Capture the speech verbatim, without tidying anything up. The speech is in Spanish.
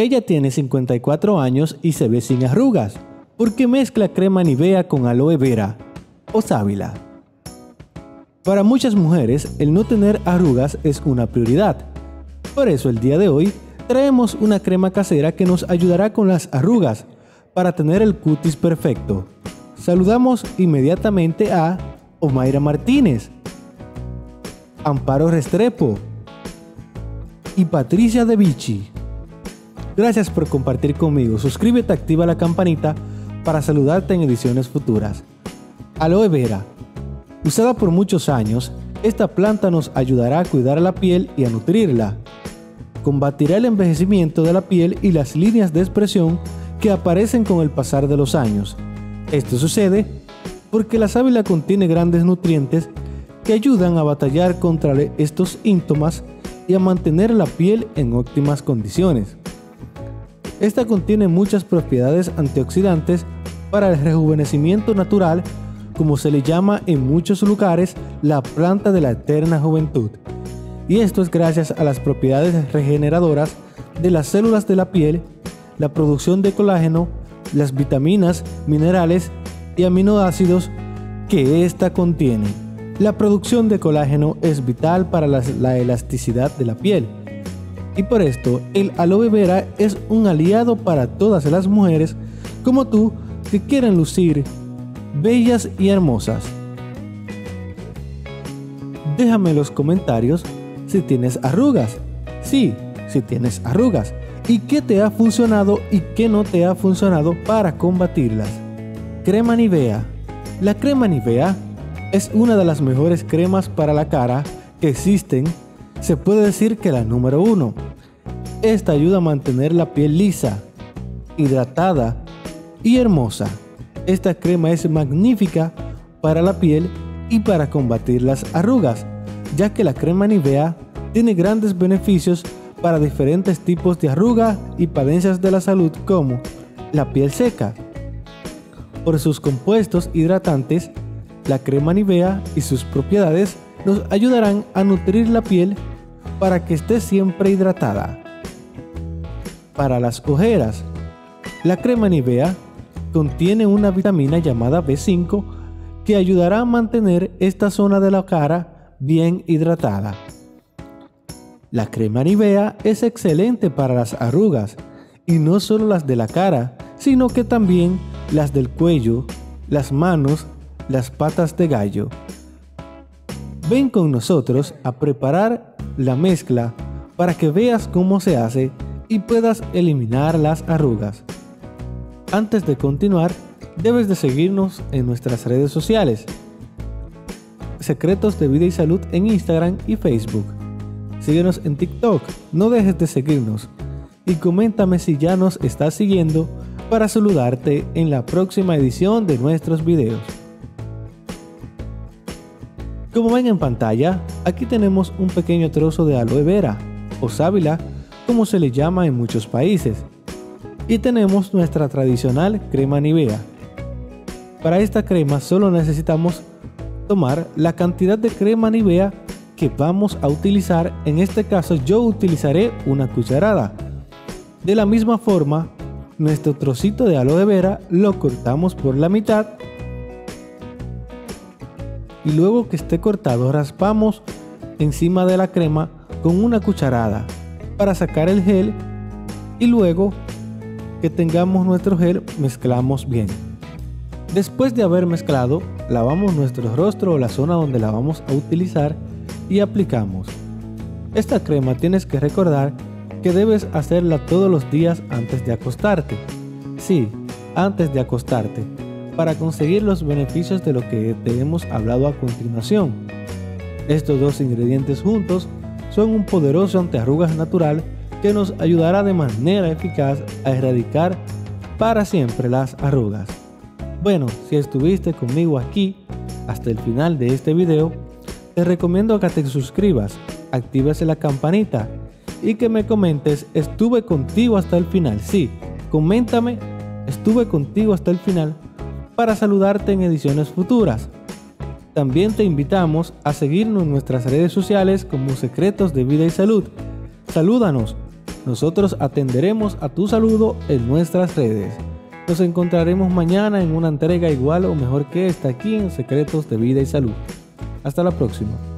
Ella tiene cincuenta y cuatro años y se ve sin arrugas, porque mezcla crema Nivea con aloe vera o sábila. Para muchas mujeres, el no tener arrugas es una prioridad. Por eso el día de hoy traemos una crema casera que nos ayudará con las arrugas para tener el cutis perfecto. Saludamos inmediatamente a Omaira Martínez, Amparo Restrepo y Patricia De Vichy. Gracias por compartir conmigo. Suscríbete, activa la campanita para saludarte en ediciones futuras. Aloe vera. Usada por muchos años, esta planta nos ayudará a cuidar la piel y a nutrirla. Combatirá el envejecimiento de la piel y las líneas de expresión que aparecen con el pasar de los años. Esto sucede porque la sábila contiene grandes nutrientes que ayudan a batallar contra estos síntomas y a mantener la piel en óptimas condiciones. Esta contiene muchas propiedades antioxidantes para el rejuvenecimiento natural, como se le llama en muchos lugares la planta de la eterna juventud. Y esto es gracias a las propiedades regeneradoras de las células de la piel, la producción de colágeno, las vitaminas, minerales y aminoácidos que ésta contiene. La producción de colágeno es vital para la, la elasticidad de la piel. Y por esto, el aloe vera es un aliado para todas las mujeres como tú que quieren lucir bellas y hermosas. Déjame en los comentarios si tienes arrugas. Sí, si tienes arrugas. ¿Y qué te ha funcionado y qué no te ha funcionado para combatirlas? Crema Nivea. La crema Nivea es una de las mejores cremas para la cara que existen. Se puede decir que la número uno. Esta ayuda a mantener la piel lisa, hidratada y hermosa. Esta crema es magnífica para la piel y para combatir las arrugas, ya que la crema Nivea tiene grandes beneficios para diferentes tipos de arruga y padecimientos de la salud, como la piel seca. Por sus compuestos hidratantes, la crema Nivea y sus propiedades nos ayudarán a nutrir la piel para que esté siempre hidratada. Para las ojeras, la crema Nivea contiene una vitamina llamada B cinco que ayudará a mantener esta zona de la cara bien hidratada. La crema Nivea es excelente para las arrugas, y no solo las de la cara, sino que también las del cuello, las manos, las patas de gallo. Ven con nosotros a preparar la mezcla para que veas cómo se hace y puedas eliminar las arrugas. Antes de continuar, debes de seguirnos en nuestras redes sociales. Secretos de Vida y Salud en Instagram y Facebook. Síguenos en TikTok, no dejes de seguirnos. Y coméntame si ya nos estás siguiendo para saludarte en la próxima edición de nuestros videos. Como ven en pantalla, aquí tenemos un pequeño trozo de aloe vera o sábila, como se le llama en muchos países. Y tenemos nuestra tradicional crema Nivea. Para esta crema solo necesitamos tomar la cantidad de crema Nivea que vamos a utilizar. En este caso yo utilizaré una cucharada. De la misma forma, nuestro trocito de aloe vera lo cortamos por la mitad y luego que esté cortado raspamos encima de la crema con una cucharada para sacar el gel, y luego que tengamos nuestro gel mezclamos bien. Después de haber mezclado, lavamos nuestro rostro o la zona donde la vamos a utilizar y aplicamos. Esta crema tienes que recordar que debes hacerla todos los días antes de acostarte. Sí, antes de acostarte, para conseguir los beneficios de lo que te hemos hablado a continuación. Estos dos ingredientes juntos son un poderoso antiarrugas natural que nos ayudará de manera eficaz a erradicar para siempre las arrugas. Bueno, si estuviste conmigo aquí hasta el final de este video, te recomiendo que te suscribas, actives la campanita y que me comentes estuve contigo hasta el final. Sí, coméntame estuve contigo hasta el final para saludarte en ediciones futuras. También te invitamos a seguirnos en nuestras redes sociales como Secretos de Vida y Salud. Salúdanos Nosotros atenderemos a tu saludo en nuestras redes. Nos encontraremos mañana en una entrega igual o mejor que esta aquí en Secretos de Vida y Salud. Hasta la próxima.